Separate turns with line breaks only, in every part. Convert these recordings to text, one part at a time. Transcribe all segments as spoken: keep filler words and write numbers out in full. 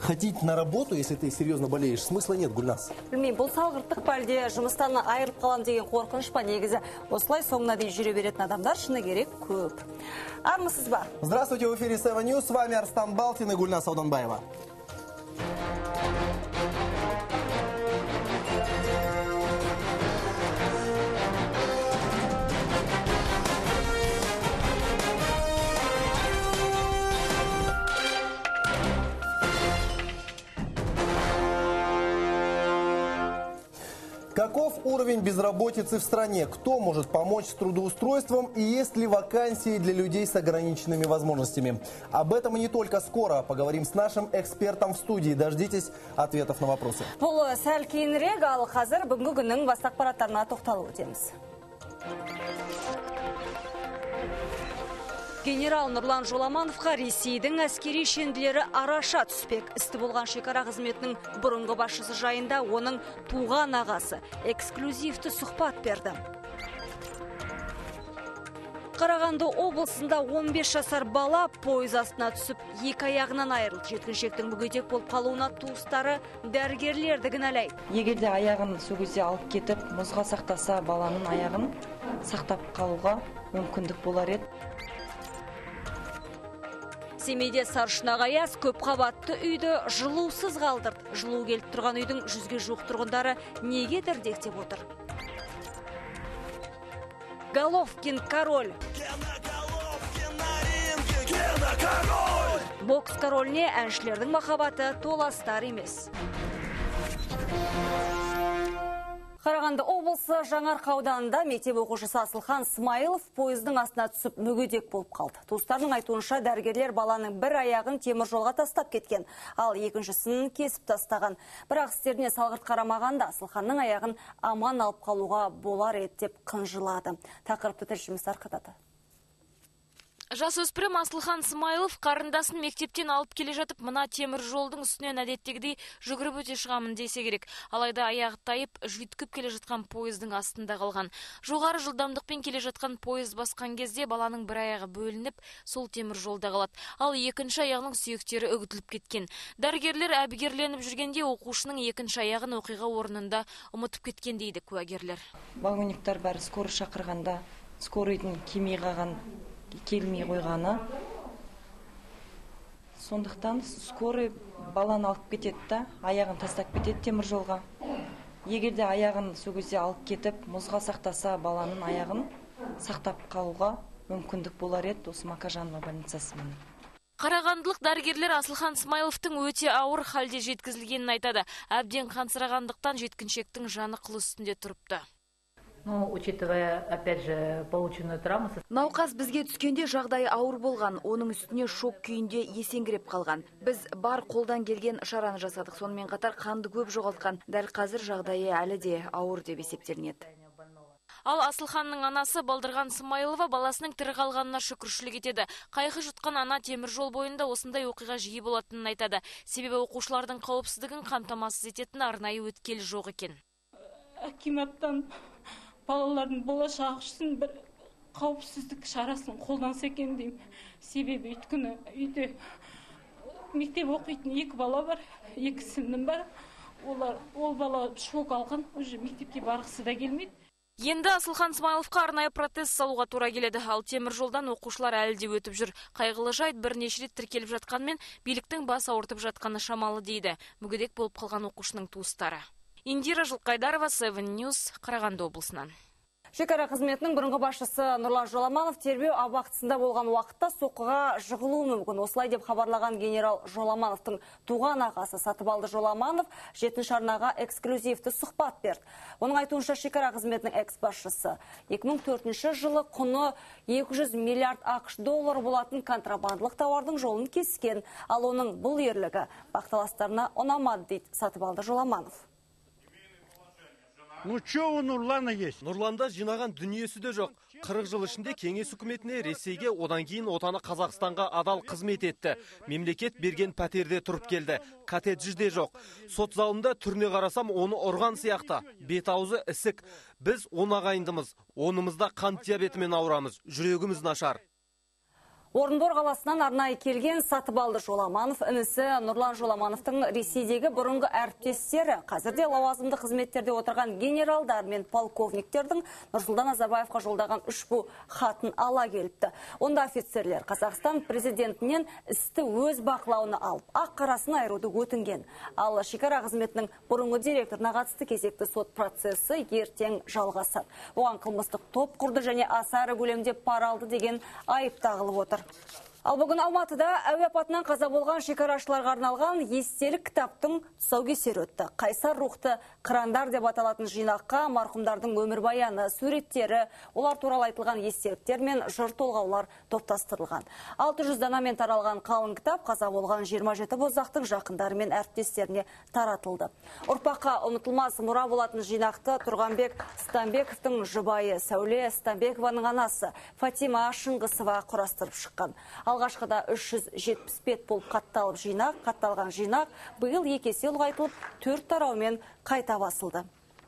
ходить на работу, если ты серьезно болеешь, смысла нет, Гульнас.
Білмеймін, бұл салғырттық пәлде жұмыстан айырылып қалам деген қорқыныш па негізі. Осылай соңына дейін жүре беретін адамдар шыны керек көп. Армысыз ба?
Здравствуйте, в эфире Seven News. С вами Арстан Балтин и Гульнас Ауданбаева. Каков уровень безработицы в стране? Кто может помочь с трудоустройством? И есть ли вакансии для людей с ограниченными возможностями? Об этом и не только скоро. Поговорим с нашим экспертом в студии. Дождитесь ответов на вопросы.
Бұл сәл кейінірек, ал қазір бүгінгі күннің бас ақпараттарына тоқталып өтеміз. Генерал Нұрлан Жоламановқа Ресейдің әскери шенділері араша түспек. Істі болған шекара қызметінің бұрынғы басшысы жайында оның туған ағасы эксклюзивті сұхбат берді. Қарағанды облысында он бес жасар бала пойыз астына түсіп, екі аяғынан айырылды. Жеткіншектің мүгедек болып қалуына туыстары дәрігерлерді кінәлайды.
Егерде аяғын сол кезде алып кетіп, мұзға сақтаса, баланың аяғын сақтап қалуға мүмкіндік болар еді.
Семейде Сарышнақ аяз көп қабатты үйді жылусыз қалдырды. Жылу келіп тұрған үйдің жүзге жуық тұрғындары неге дірдектеп отыр? Головкин король. Бокс короліне әншілердің махаббаты толастар емес. Қарағанды облысы Жаңарқа ауданында мектеп оқушысы Асылхан Смайылов пойыздың астына түсіп мүгедек болып қалды. Туыстарының айтуынша дәрігерлер баланың бір аяғын темір жолға тастап кеткен, ал екіншісін кесіп тастаған. Бірақ істеріне салғырт қарамағанда Асылханның аяғын аман алып қалуға болар еді деп қынжылады. Тақырыпты тілшіміз тарқатады.
Жасөспірім Асылхан Смайылов қарындасын мектептен алып келе жатып, мына темір жолдың үстінен әдеттегідей жүгіріп өте шығамын десе керек. Алайда аяғы тайып, жүйткіп келе жатқан пойыздың астында қалған. Жоғары жылдамдықпен келе жатқан пойыз басқан кезде баланың бір аяғы бөлініп, сол темір жолда қалады. Ал екінші аяғының сүйектері үгітіліп кеткен. Дәрігерлер әбігерленіп жүргенде оқушының екінші аяғын оқиға орнында ұмытып кеткен дейді куәгерлер.
Вагониктар бәрі скорый шақырғанда, скорыйдың келмей қалған келмей қойғаны. Сондықтан скорый баланы алып кетеді да, аяғын тастап кетеді темір жолға. Егерде аяғын сол кезде алып кетіп, мұзға сақтаса, баланың аяғын сақтап қалуға мүмкіндік болар еді, осы Макажанова больницасымен.
Қарағандылық дәрігерлер Асылхан Смайыловтың өте ауыр халде жеткізілгенін айтады. Әбден қансырағандықтан жеткіншектің жаны қыл үстінде тұрыпты.
Ну, учитывая, опять же, полученную травму...
Науқас бізге түскенде жағдайы ауыр болған, оның үстіне шок күйінде есеңгіреп қалған. Біз бар қолдан келген шараны жасадық, сонымен қатар қанды көп жоғалтқан. Дәл қазір жағдайы әлі де ауыр деп есептелінеді.
Ал Асылханның анасы Балдырған Смайылова баласының тірі қалғанына шүкіршілік етеді. Қайғы жұтқан ана темір жол бойында осындай оқиға жиі болатынын айтады. Себебі оқушылардың қауіпсіздігін қамтамасыз ететін арнайы өткел жоқ екен.
Акиматтан балалардың болашағы үшін бір қауіпсіздік шарасын қолданса екен деймін. Себебі өйткені үйде мектеп оқитын екі бала бар, екі сіңлім бар. Олар ол бала шок алған, уже мектепке барғысы да келмейді.
Енді Асылхан Смайыловқа арнайы протез салуға тура келеді. Ал темір жолдан оқушылар әлі де өтіп жүр. Қайғылы жайт бірнеше рет тіркеліп жатқанмен биліктің бас ауыртып жатқаны шамалы дейді мүгедек болып қалған оқушының туыстары. Индира Жылқайдарова, Seven News, Қарағанды облысынан.
Шекара қызметінің бұрынғы басшысы Нұрлан Жоламанов тербеу абақтысында болған уақытта соққыға жығылуы мүмкін. Осылай деп хабарлаған генерал Жоламановтың туған ағасы Сатыбалды Жоламанов жетінші арнаға эксклюзивті сұхбат берді. Оның айтуынша шекара қызметінің экс-басшысы екі мың төртінші жылы құны екі жүз миллиард ақш доллары болатын контрабандылық тауардың жолын кескен. Ал оның бұл ерлігі бақталастарына ұнамады дейді Сатыбалды Жоламанов.
Ну, что у Нурлана есть?
Нұрланда жинаған дүниесі де жоқ. қырық жыл ішінде кеңес үкіметіне Ресейге, одан кейін отаны Қазақстанға адал қызмет етті. Мемлекет берген пәтерде тұрып келді. Коттеджі де жоқ. Сот залында түріне қарасам, оны ұрған сияқты. Бет аузы ісік. Біз он ағайындымыз. Онымызда қант диабетімен ауырамыз. Жүрегіміз нашар.
Орынбор қаласынан арнайы келген Сатыбалды Жоламанов інісі Нұрлан Жоламановтың Ресейдегі бұрынғы әріптестері, қазірде лауазымды қызметтерде отырған генералдар мен полковниктердің Нұрсұлтан Назарбаевқа жолдаған үшбу хатын ала келіпті. Онда офицерлер Қазақстан президентінен істі өз бақылауына алып, ақ қарасын айыруды өтінген. Ал шекара қызметінің бұрынғы директорына қатысты кезекті сот процесі ертең жалғасады. Оған қылмыстық топ құрды және аса ірі көлемде пара алды деген айып тағылып отыр. Ал бүгін Алматыда әуе апатынан қаза болған шекарашыларға арналған естелік кітаптың тұсаукесері өтті. Қайсар рухты қырандар деп аталатын жинаққа марқұмдардың өмірбаяны, суреттері, олар туралы айтылған естеліктер мен жыр толғаулар топтастырылған. алты жүз данамен таралған қалың кітап қаза болған жиырма жеті боздақтың жақындары мен әріптестеріне таратылды. Ұрпаққа ұмытылмас мұра болатын жинақты Тұрғанбек Стамбековтың жұбайы Сәуле Стамбекованың анасы Фатима Шыңғысова құрастырып шыққан. Алғашқыда үш жүз жетпіс бет болып қатталып жинақ, қатталған жинақ биыл екі есе ұлғайтылып, төрт тараумен қайта басылды.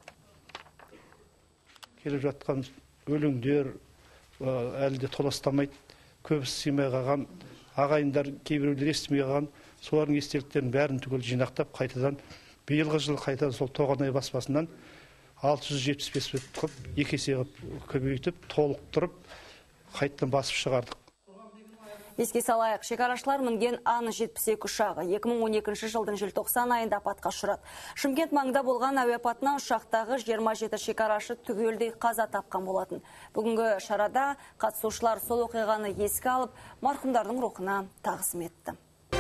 Келіп жатқан өлеңдер әлі де толастамайды. Көбісі сыймай қалған, ағайындар кейбіреулер естімей қалған, солардың естеліктерін бәрін түгел жинақтап, қайтадан биылғы жыл қайтадан сол Тоғанай баспасынан алты жүз жетпіс бес бет қылып, екі есе көбейтіп, толықтырып, қайтадан басып шығардық.
Еске салайық, шекарашылар мінген Ан жетпіс екі ұшағы екі мың он екінші жылдың желтоқсан айында апатқа ұшырады. Шымкент маңында болған әуе апатынан ұшақтағы жиырма жеті шекарашы түгелдей қаза тапқан болатын. Бүгінгі шарада қатысушылар сол оқиғаны еске алып, марқұмдардың рухына тағзым етті.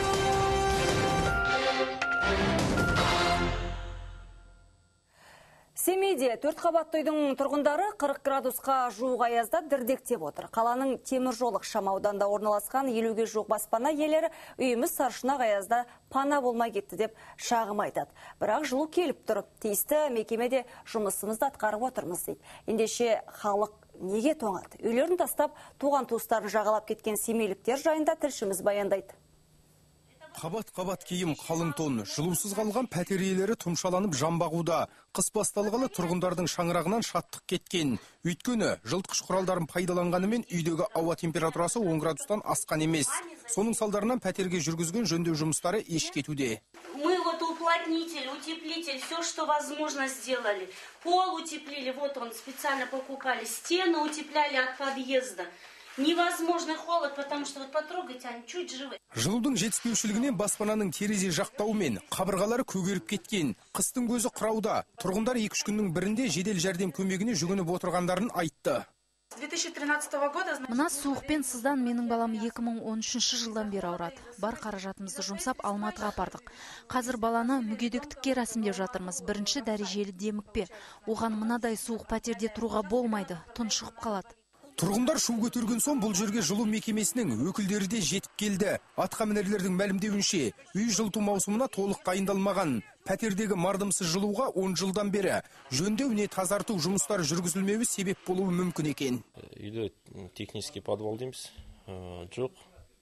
Семейде төрт қабатты үйдің тұрғындары қырық градусқа жуық аязда дірдектеп отыр. Қаланың темір жол ықшамауданда орналасқан елуге жуық баспана иелері үйіміз саршұнақ аязда пана болмай кетті деп шағым айтады. Бірақ жылу келіп тұрып, тиісті мекемеде жұмысымызды атқарып отырмыз дейді. Ендеше халық неге тоңады? Үйлерін тастап, туған туыстарын жағалап кеткен семейліктер жайында тілшіміз баяндайды.
Қабат-қабат киім, қалың тон, жылусыз қалған пәтер иелері тұмшаланып жамбағуда. Қыс басталғалы тұрғындардың шаңырағынан шаттық кеткен. Өйткені жылытқыш құралдарын пайдаланғанымен үйдегі ауа температурасы он градустан асқан емес. Соның салдарынан пәтерге жүргізген жөндеу жұмыстары еш кетуде.
Мы вот уплотнитель, утеплитель, все, что возможно, сделали. Пол утеплили, вот он специально покупали, стены утепляли от подъезда. Невозможный холод, потому что вот потрогайте, они чуть живы.
Жылудың жетіспеушілігінен баспананың терезе жақтауы мен қабырғалары көгеріп кеткен. Қыстың көзі қырауда. Тұрғындар екі-үш күннің бірінде жедел жәрдем көмегіне жүгініп отырғандарын айтты.
две тысячи тринадцатого года
Мына суықпен сыздан менің балам екі мың он үшінші жылдан бері ауырады. Бар қаражатымызды жұмсап Алматыға апардық. Қазір баланы мүгедектікке рәсімдеп жатырмыз. Бірінші дәрежелі демікпе. Оған мынадай суық пәтерде тұруға болмайды. Тұншығып қалады.
Тұрғындар шу көтерген соң бұл жерге жылу мекемесінің өкілдері де жетіп келді. Атқамінерлердің мәлімдеуінше, үй жылыту маусымына толық дайындалмаған. Пәтердегі мардымсыз жылуға он жылдан бері жөндеу не тазарту жұмыстары жүргізілмеуі себеп болуы мүмкін екен.
Үйде технический подвал дейміз, жоқ.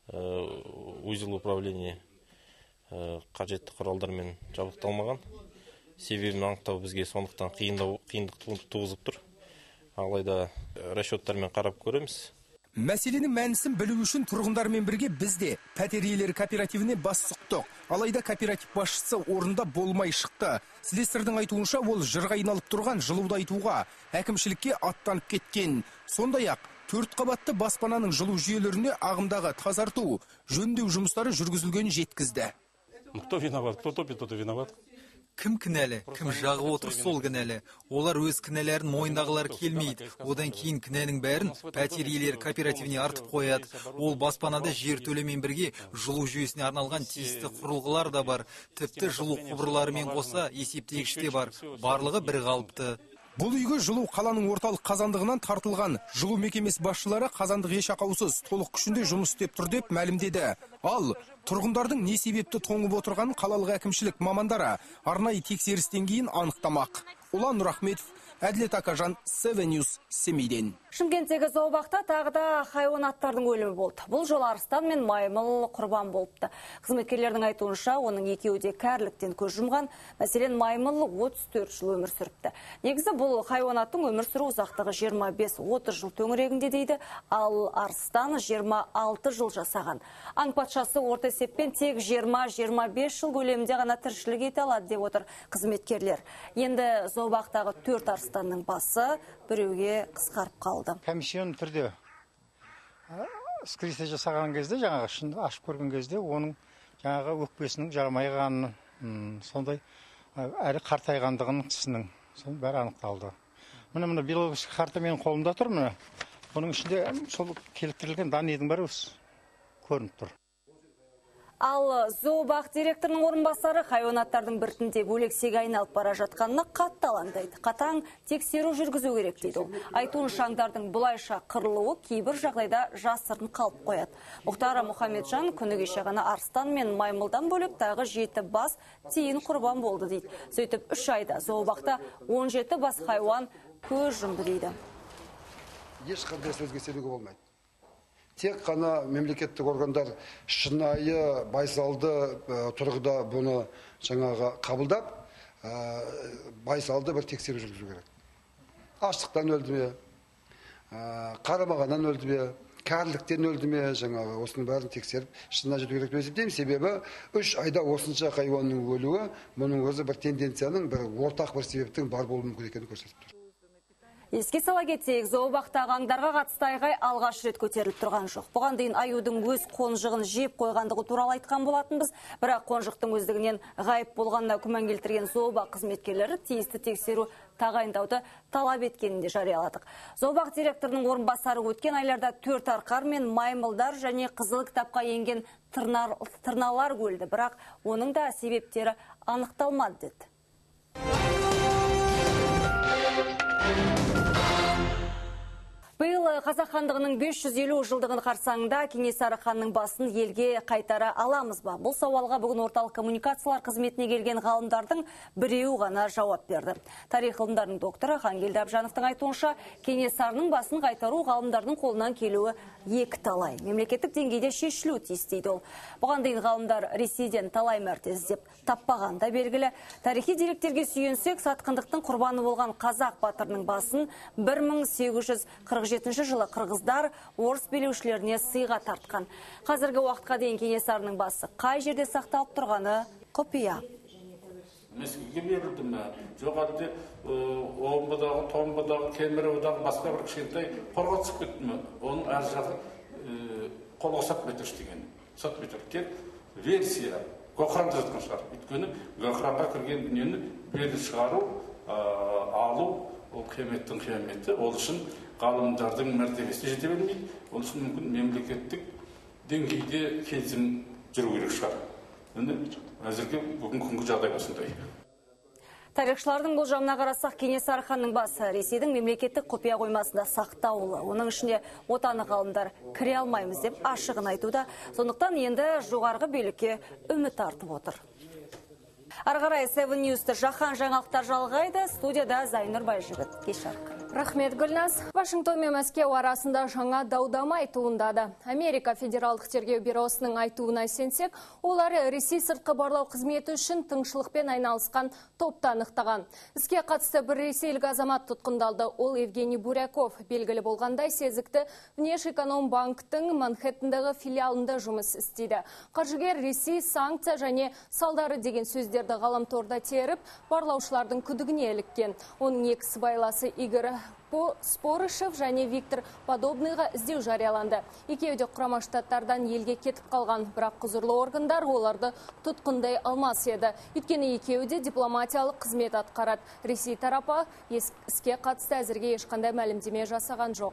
Узел управление қажетті құралдармен жабдықталмаған. Себебін анықтау бізге сондықтан қиындық туғызып тұр. Алайда расчеттармен қарап көреміз.
Мәселенің мәнісін білу үшін тұрғындармен бірге бізде пәтер иелері кооперативіне бас сұқтық. Алайда кооператив басшысы орында болмай шықты. Слесарьдің айтуынша ол жырға айналып тұрған жылуды айтуға әкімшілікке аттанып кеткен. Сондай-ақ төрт қабатты баспананың жылу жүйелеріне ағымдағы тазарту, жөндеу жұмыстары жүргізілгенін жеткізді.
Кто виноват? Кто топит, тот и виноват.
Кім кінәлі, кім жағып отыр сол кінәлі. Олар өз кінәлерін мойындағылар келмейді. Одан кейін кінәнің бәрін пәтер иелері кооперативіне артып қояды. Ол баспанада жер төлемен бірге жылу жүйесіне арналған тиісті құрылғылар да бар. Тіпті жылу құбырларымен қоса есептегіш те бар. Барлығы бір қалыпты.
Бұл үйге жылу қаланың орталық қазандығынан тартылған. Жылу мекемесі басшылары қазандық еш ақаусыз толық күшінде жұмыс істеп тұр деп мәлімдеді. Ал тұрғындардың не себепті тоңып отырғанын қалалық әкімшілік мамандары арнайы тексерістен кейін анықтамақ. Ұлан Нұрахметов, Әділет Акажан, Севен Ньюс, Семейден.
Шымкенттегі зообақта тағы да хайуанаттардың өлімі болды. Бұл жолы арыстан мен маймыл құрбан болыпты. Қызметкерлердің айтуынша, оның екеуі де кәріліктен көз жұмған. Мәселен, маймыл отыз төрт жыл өмір сүріпті. Негізі бұл хайуанаттың өмір сүру ұзақтығы жиырма бес отыз жыл төңірегінде дейді, ал арыстан жиырма алты жыл жасаған. Аң патшасы орта есеппен тек жиырма жиырма бес жыл көлемінде ғана тіршілік ете алады деп отыр қызметкерлер. Енді зообақтағы төрт арыстанның басы біреуге қысқарып қалды.
Комиссион түрде скристе жасаған кезде, жаңағы шынды ашып көрген кезде, оның жаңағы өкпесінің жармайғанын, сондай әрі қартайғандығының тісінің, соның бәрі анықталды. Міне міне биологический карта менің қолымда тұр, міне. Оның ішінде сол келтірілген данныйдың бәрі көрініп тұр.
Ал зообақ директорының орынбасары хайуанаттардың біртіндеп өлексеге айналып бара жатқанына қатты алаңдайды. Қатаң тексеру жүргізу керек дейді ол. Айтуынша аңдардың бұлайша қырылуы кейбір жағдайда жасырын қалып қояды. Мұхтар Мұхамеджан күні кеше ғана арыстан мен маймылдан бөлек тағы жеті бас тиын құрбан болды дейді. Сөйтіп үш айда зообақта он жеті бас хайуан көз жұмды дейді.
Ешқандай сөзге сенуге болмайды. Тек қана мемлекеттік органдар шынайы байсалды тұрғыда бұны жаңағы қабылдап, байсалды бір тексеру жүргізу керек. Аштықтан өлді ме, қарамағаннан өлді ме, кәріліктен өлді ме, жаңағы осының бәрін тексеріп, шынына жету керек деп есептеймін. Себебі үш айда осынша хайуанның өлуі мұның өзі бір тенденцияның, бір ортақ бір себептің бар болуы мүмкін екенін көрсетіп тұр.
Еске сала кетсек, зообақтағы аңдарға қатысты айғай алғаш рет көтеріліп тұрған жоқ. Бұған дейін аюдың өз қонжығын жеп қойғандығы туралы айтқан болатынбыз, бірақ қонжықтың өздігінен ғайып болғанына күмән келтірген зообақ қызметкерлері тиісті тексеру тағайындауды талап еткенінде жарияладық. Зообақ директорының орынбасары өткен айларда төрт арқар мен маймылдар және қызыл кітапқа енген тырналар өлді, бірақ оның да себептері анықталмады деді. Биыл Қазақ хандығының бес жүз елу жылдығын қарсаңында Кенесары ханның басын елге қайтара аламыз ба? Бұл сауалға бүгін орталық коммуникациялар қызметіне келген ғалымдардың біреуі ғана жауап берді. Тарих ғылымдарының докторы Хангелді Абжановтың айтуынша, Кенесарының басын қайтару ғалымдардың қолынан келуі екі талай. Мемлекеттік деңгейде шешілу тиіс дейді ол. Бұған дейін ғалымдар Ресейден талай мәрте іздеп таппағанда белгілі. Тарихи деректерге сүйенсек, сатқындықтың құрбаны болған қазақ батырының басын бір мың сегіз жүз қырық жетінші жылы қырғыздар орыс билеушілеріне сыйға тартқан. Қазіргі уақытқа дейін Кенесарының басы қай жерде сақталып тұрғаны құпия.
Мәскеуге берілді ме? Жоқ әлде омбыдағы, томбыдағы, кемеровдағы басқа бір кішкентай қорға түсіп кетті ме? Оның әр жағы қолға сатпай тұр деген. Сатпай тұр. Тек версия Гохранда жатқан шығар. Өйткені Гохранға кірген дүниені белі шығару, алу, ол қияметтің қияметі. Ол үшін ғалымдардың мәртебесі жете бермейді. Ол үшін мүмкін мемлекеттік деңгейде келісім жүру керек шығар. Енді әзірге бүгін күнгі жағдай осындай.
Тарихшылардың болжамына қарасақ, Кенесары ханның басы Ресейдің мемлекеттік құпия қоймасында сақтаулы. Оның ішінде отаны ғалымдар кіре алмаймыз деп ашығын айтуда. Сондықтан енді жоғарғы билікке үміт артып отыр. Ары қарай Seven News'ты жаһан жаңалықтар жалғайды. Студияда Зайнұр Байжігіт. Кеш жарық.
Рахмет, Гүлназ. Вашингтон мен Мәскеу арасында жаңа дау-дамай туындады. Америка Федералдық тергеу бюросының айтуына сенсек, олар Ресей сыртқы барлау қызметі үшін тыңшылықпен айналысқан топты анықтаған. Іске қатысты бір ресейлік азамат тұтқындалды. Ол Евгений Буряков, белгілі болғандай сезікті Внешэкономбанктың Манхэттендағы филиалында жұмыс істейді. Қаржыгер Ресей санкция және салдары деген сөздерді ғаламторда теріп, барлаушылардың күдігіне іліккен. Оның екі сыбайласы Игорь Спорышев және Виктор Подобныйға іздеу жарияланды. Екеуі де Құрама Штаттардан елге кетіп қалған, бірақ құзырлы органдар оларды тұтқындай алмас еді. Өйткені екеуі де дипломатиялық қызмет атқарады. Ресей тарапы іске қатысты әзірге ешқандай мәлімдеме жасаған жоқ.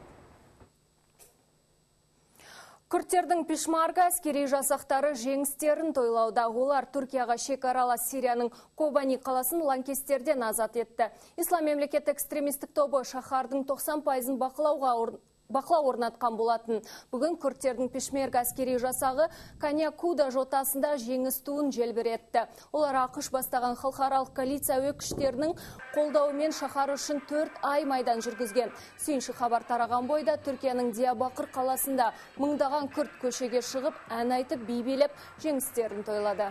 Күрдтердің пешмарка әскери жасақтары жеңістерін тойлауда. Олар Түркияға шекаралас Сирияның Кобани қаласын лаңкестерден азат етті. Ислам мемлекеттік экстремистік тобы шаһардың тоқсан пайызын бақылауға бақылау орнатқан болатын. Бүгін күрдтердің пешмерга әскери жасағы Каньякуда жотасында жеңіс туын желбіретті. Олар ақш бастаған халықаралық коалиция әуе күштерінің қолдауымен шаһар үшін төрт ай майдан жүргізген. Сүйінші хабар тараған бойда Түркияның Диябақыр қаласында мыңдаған күрд көшеге шығып, ән айтып, би билеп, жеңістерін тойлады.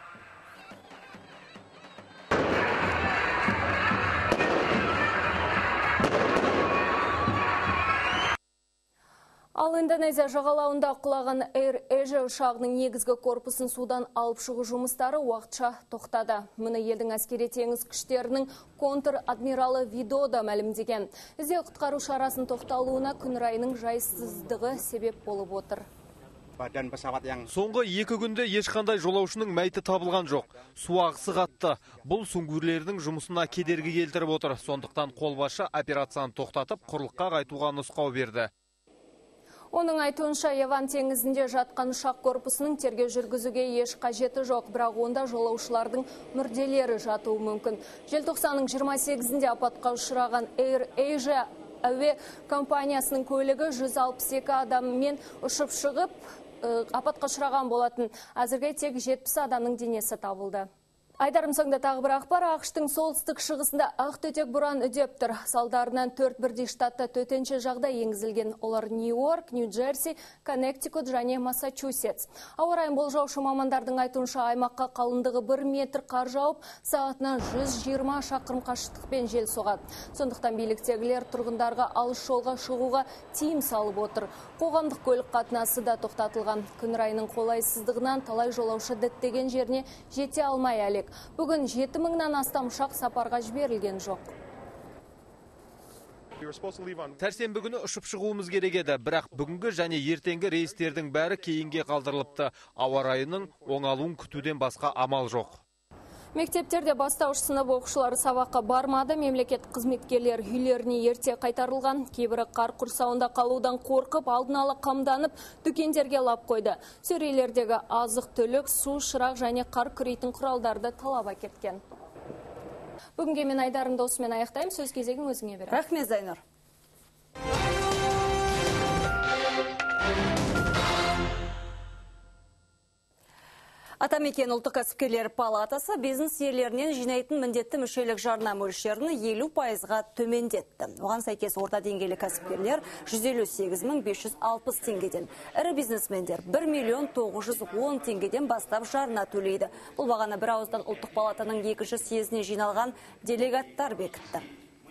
Ал Индонезия жағалауында құлаған Air Asia ұшағының негізгі корпусын судан алып шығу жұмыстары уақытша тоқтады. Мұны елдің әскери теңіз күштерінің контр-адмиралы Видода мәлімдеген. Іздеу құтқару шарасын тоқталуына күн райының жайсыздығы себеп болып отыр.
Соңғы екі күнде ешқандай жолаушының мәйті табылған жоқ. Су ағысы қатты. Бұл сүңгуірлердің жұмысына кедергі келтіріп отыр. Сондықтан қолбасшы операцияны тоқтатып, құрлыққа қайтуға нұсқау берді.
Оның айтуынша Яван теңізінде жатқан ұшақ корпусының тергеу жүргізуге еш қажеті жоқ, бірақ онда жолаушылардың мүрделері жатуы мүмкін. Желтоқсанның жиырма сегізінде апатқа ұшыраған Air Asia әуе компаниясының көлігі жүз алпыс екі адаммен ұшып шығып, апатқа ұшыраған болатын. Әзірге тек жетпіс адамның денесі табылды. Айдарым соңда тағы бір ақпар, ақштың солтүстік шығысында ақтөтек бұран үдеп тұр. Салдарынан төрт бірдей штатта төтенше жағдай енгізілген. Олар Нью-Йорк, Нью-Джерси, Коннектикут және Массачусетс. Ауа райын болжаушы мамандардың айтуынша аймаққа қалыңдығы бір метр қар жауып, сағатына жүз жиырма шақырым қашықтықпен жел соғады. Сондықтан биліктегілер тұрғындарға алыс жолға шығуға тиым салып отыр. Қоғамдық көлік қатынасы да тоқтатылған. Күн райының қолайсыздығынан талай жолаушы діттеген жеріне жете алмай әлек. Бүгін жеті мыңнан астам ұшақ сапарға жіберілген жоқ.
Тәрсенбі күні ұшып шығуымыз керек еді, бірақ бүгінгі және ертеңгі рейстердің бәрі кейінге қалдырылыпты. Ауа райының оңалуын күтуден басқа амал жоқ.
Мектептерде бастауыш сынып оқушылары сабаққа бармады, мемлекет қызметкерлер үйлеріне ерте қайтарылған. Кейбірі қар құрсауында қалудан қорқып, алдын ала қамданып, дүкендерге лап қойды. Сөрелердегі азық түлік, су, шырақ және қар күрейтін құралдарды талап әкеткен. Бүгінге мен Айдарым досымен аяқтаймын, сөз кезегін өзіңе беремін.
Рахмет, Зайнұр. Атамекен ұлттық кәсіпкерлер палатасы бизнес иелерінен жинайтын міндетті мүшелік жарна мөлшерін елу пайызға төмендетті. Оған сәйкес орта деңгейлі кәсіпкерлер жүз елу сегіз мың бес жүз алпыс теңгеден, ірі бизнесмендер бір миллион тоғыз жүз он теңгеден бастап жарна төлейді. Бұл бағаны бір ауыздан ұлттық палатаның екінші съезіне жиналған делегаттар бекітті.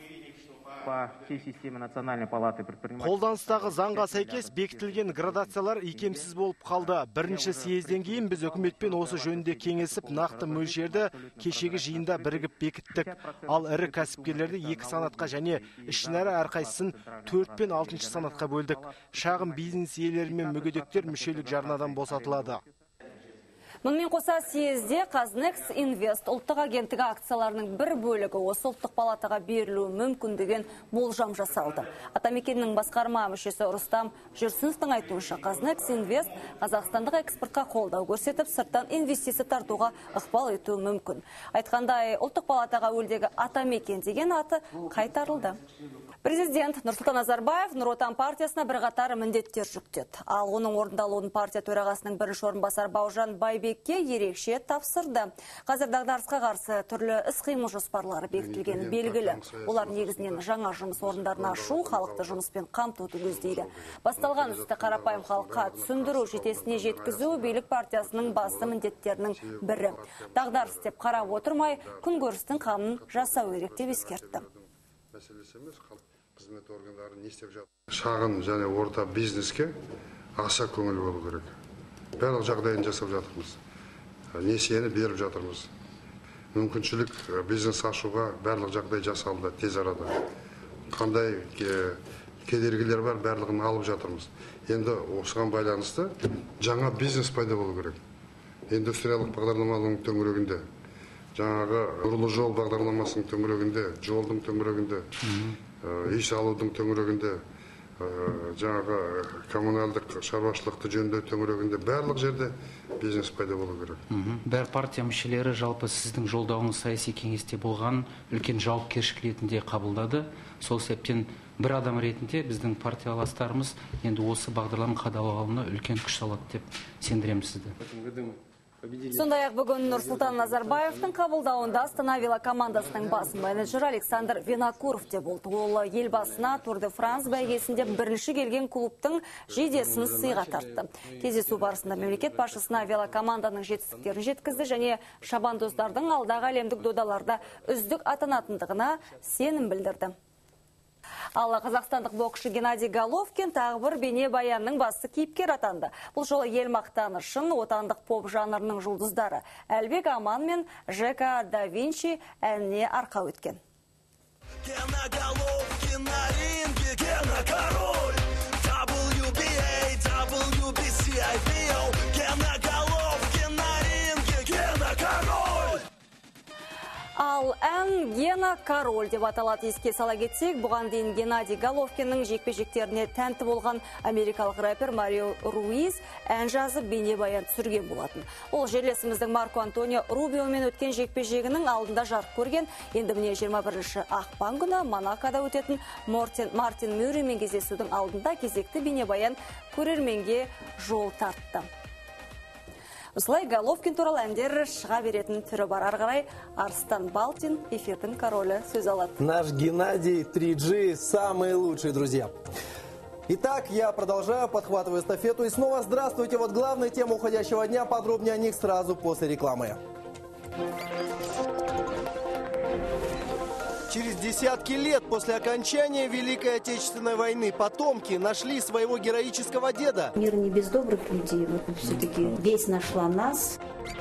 Қолданыстағы заңға сәйкес бекітілген градациялар икемсіз болып қалды. Бірінші съезден кейін біз үкіметпен осы жөнінде кеңесіп, нақты мөлшерді кешегі жиында бірігіп бекіттік. Ал ірі кәсіпкерлерді екі санатқа және ішінара әрқайсысын төрт пен алтыншы санатқа бөлдік. Шағын бизнес иелері мен мүгедектер мүшелік жарнадан босатылады.
Мұнымен қоса съезде Қазнекс Инвест ұлттық агенттігі акцияларының бір бөлігі осы ұлттық палатаға берілуі мүмкін деген болжам жасалды. Атамекеннің басқарма мүшесі Рустам Жүрсіновтың айтуынша Қазнекс Инвест қазақстандық экспортқа қолдау көрсетіп, сырттан инвестиция тартуға ықпал етуі мүмкін. Айтқандай, ұлттық палатаға өлдегі Атамекен деген аты қайтарылды. Президент Нұрсұлтан Назарбаев Нұр Отан партиясына бірқатар міндеттер жүктеді. Ал оның орындалуын партия төрағасының бірінші орынбасары Бауыржан Байбекке ерекше тапсырды. Қазір дағдарысқа қарсы түрлі іс-қимыл жоспарлары бекітілген белгілі. Олар негізінен жаңа жұмыс орындарын ашу, халықты жұмыспен қамтуды көздейді. Басталған істі қарапайым халыққа түсіндіру, жетесіне жеткізу билік партиясының басты міндеттерінің бірі. Дағдарыс деп қарап отырмай, күнкөрістің қамын жасау керек деп ескертті.
Қызмет органдары не істеп жатыр? Шағын және орта бизнеске аса көңіл болу керек. Барлық жағдайын жасап жатырмыз. Несиені беріп жатырмыз. Мүмкіншілік бизнес ашуға барлық жағдай жасалды тез арада. Қандай кедергілер бар, барлығын алып жатырмыз. Енді осыған байланысты жаңа бизнес пайда болу керек. Индустриялық бағдарламаның төңірегінде, жаңағы нұрлы жол бағдарламасының төңірегінде, жолдың төңірегінде, үй салудың төңірегінде, жаңағы коммуналдық шаруашылықты жөндеу төңірегінде барлық жерде бизнес пайда болу керек.
Бәр партия мүшелері жалпы сіздің жолдауыңыз саяси кеңесте болған үлкен жауапкершілік ретінде қабылдады. Сол себептен бір адам ретінде біздің партияластарымыз енді осы бағдарламаны қадағалауына үлкен күш салады деп сендіреміз сізді.
Сондай-ақ бүгін Нұрсұлтан Назарбаевтың қабылдауында Астана велокомандасының бас менеджері Александр Винокуров те болды. Ол елбасына Тур де Франс бәйгесінде бірінші келген клубтың жейдесін сыйға тартты. Кездесу барысында мемлекет басшысына велокоманданың жетістіктерін жеткізді және шабандоздардың алдағы әлемдік додаларда үздік атанатындығына сенім білдірді. Ал қазақстандық боксшы Геннадий Головкин тағы бір бейнебаянның басты кейіпкер атанды. Бұл жолы ел мақтанышын отандық поп жанрының жұлдыздары Әлбек Аман мен Жека да Винчи әніне арқау еткен.
Гена Головкин на ринге, Гена король, дабл ю би эй, дабл ю би си, ай би о, Гена Головкин на ринге, Гена король.
Ал ән Гена король деп аталады. Еске сала кетсек, бұған дейін Геннадий Головкиннің жекпе-жектеріне тәнті болған америкалық рэпер Марио Руиз ән жазып бейнебаян түсірген болатын. Ол жерлесіміздің Марко Антонио Рубиомен өткен жекпе-жегінің алдында жарық көрген. Енді міне жиырма бірінші ақпан күні Монакода өтетін Мартин Мюрреймен кездесудің алдында кезекті бейнебаян көрерменге жол тартты. Осылай Головкин туралы әндер шыға беретін түрі бар. Ары қарай Арстан Балтин эфирдің королі сөз алады.
Наш Геннадий три джи самые лучшие друзья. Итак, я продолжаю, подхватываю эстафету. И снова здравствуйте. Вот главная тема уходящего дня. Подробнее о них сразу после рекламы. Через десятки лет после окончания Великой Отечественной войны потомки нашли своего героического деда.
Мир не без добрых людей, вот все-таки весь нашла нас.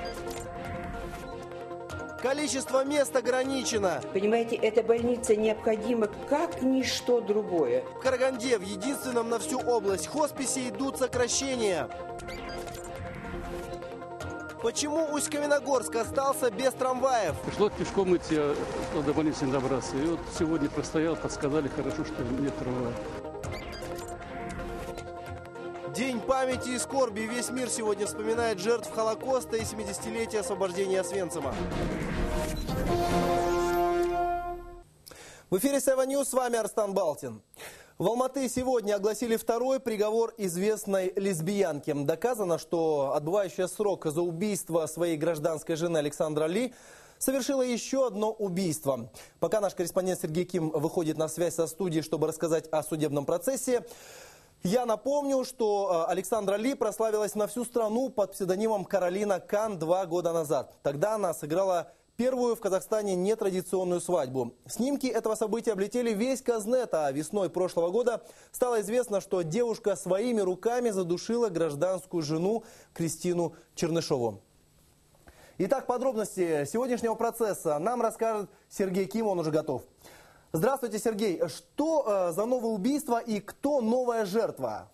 Количество мест ограничено.
Понимаете, эта больница необходима как ничто другое.
В Караганде, в единственном на всю область хосписе, идут сокращения. Почему Усть-Каменогорск остался без трамваев?
Пришлось пешком идти до больницы добраться. И вот сегодня простоял, подсказали, хорошо, что нет трамвая.
День памяти и скорби. Весь мир сегодня вспоминает жертв Холокоста и семидесятилетия освобождения Освенцима. В эфире Сева Ньюс, с вами Арстан Балтин. В Алматы сегодня огласили второй приговор известной лесбиянке. Доказано, что отбывающая срок за убийство своей гражданской жены Александра Ли совершила еще одно убийство. Пока наш корреспондент Сергей Ким выходит на связь со студией, чтобы рассказать о судебном процессе, я напомню, что Александра Ли прославилась на всю страну под псевдонимом Каролина Кан два года назад. Тогда она сыграла первую в Казахстане нетрадиционную свадьбу. Снимки этого события облетели весь Казнет, а весной прошлого года стало известно, что девушка своими руками задушила гражданскую жену Кристину Чернышову. Итак, подробности сегодняшнего процесса нам расскажет Сергей Ким, он уже готов. Здравствуйте, Сергей. Что э, за новое убийство и кто новая жертва?